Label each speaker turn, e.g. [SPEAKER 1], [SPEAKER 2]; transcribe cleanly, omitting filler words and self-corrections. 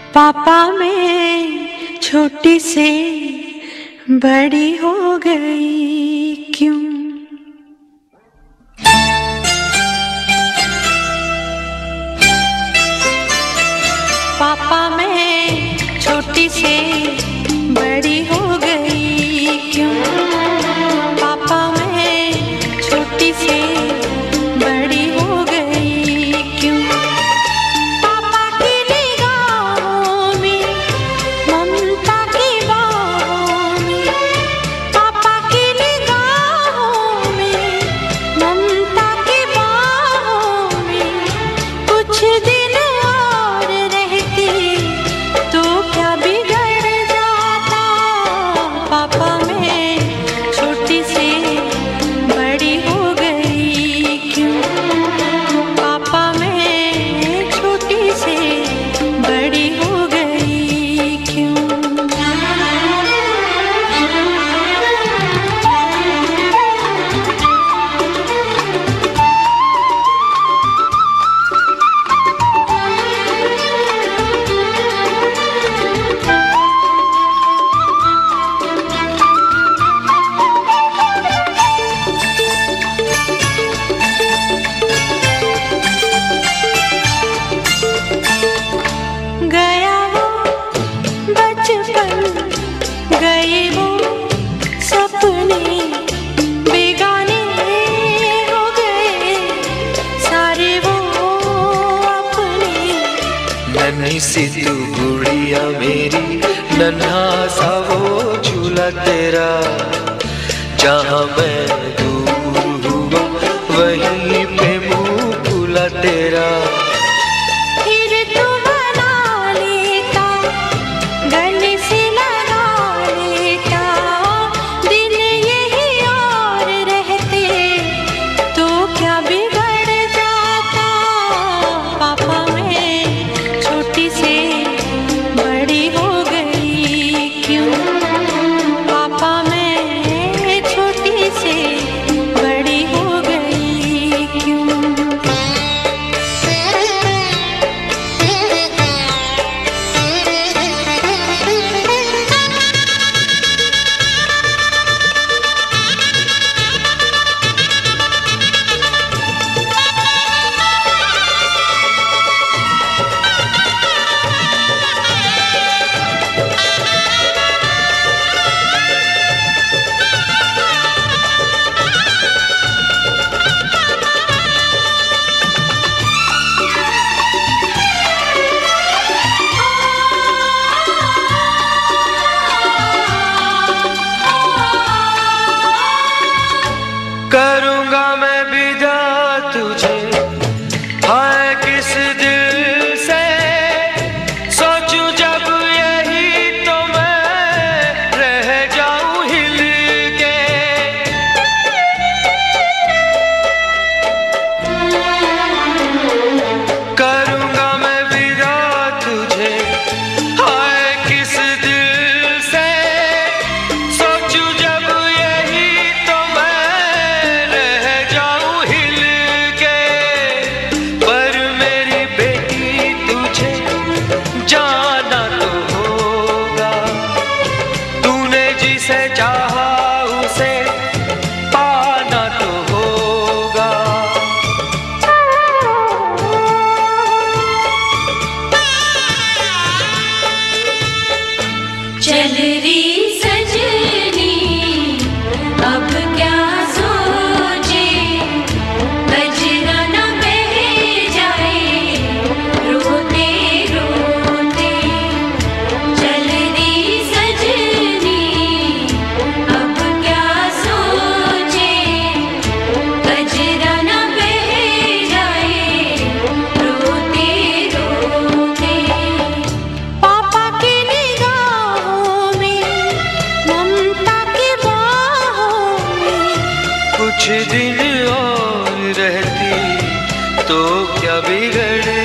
[SPEAKER 1] पापा मैं छोटी से बड़ी हो गई क्यों? पापा मैं छोटी से बड़ी हो गई क्यों? पापा मैं छोटी से बड़ी हो गई क्यों? पापा की निगाहों में ममता की बाहों में, पापा की निगाहों में ममता की बाहों में कुछ दिन और रहती तो क्या बिगड़ जाता? पापा मैं छोटी से बड़ी हो गई क्यों? पापा मैं छोटी से बड़ी हो गई क्यों? गया वो बचपन, गए वो सपने, बेगाने हो गए सारे वो अपने।
[SPEAKER 2] नन्ही सी तू गुड़िया मेरी, नन्हा सा वो झूला तेरा, जहाँ मैं दूर हुआ वहीं पे मुँह खुला तेरा।
[SPEAKER 1] फिर तू बना लेता, गले से लगा लेता, दिन यही और रहते तो क्या बिगड़ जाता? पापा मैं छोटी से बड़ी हो गई क्यों? पापा मैं छोटी से बड़ी हो गई क्यों?
[SPEAKER 2] करूँगा मैं विदा तुझे, हाय किस दिल से सोचूं जब यही तो मैं रह जाऊं हिल के। करूँगा मैं विदा तुझे, हाय किस दिल से सोचूं जब यही तो मैं रह जाऊं हिल के। पर मेरी बेटी तुझे जाना तो होगा, तूने जिसे चाहा उसे पाना तो होगा।
[SPEAKER 1] चल री सजनी अब क्या सोचे, बजरा न बह जाए रोते रोते। चल री सजनी अब क्या सोचे, बजरा न बह जाए रोते रोते। पापा की निगाहों में ममता की बाहों में
[SPEAKER 2] कुछ दिन और रहती तो क्या बिगड़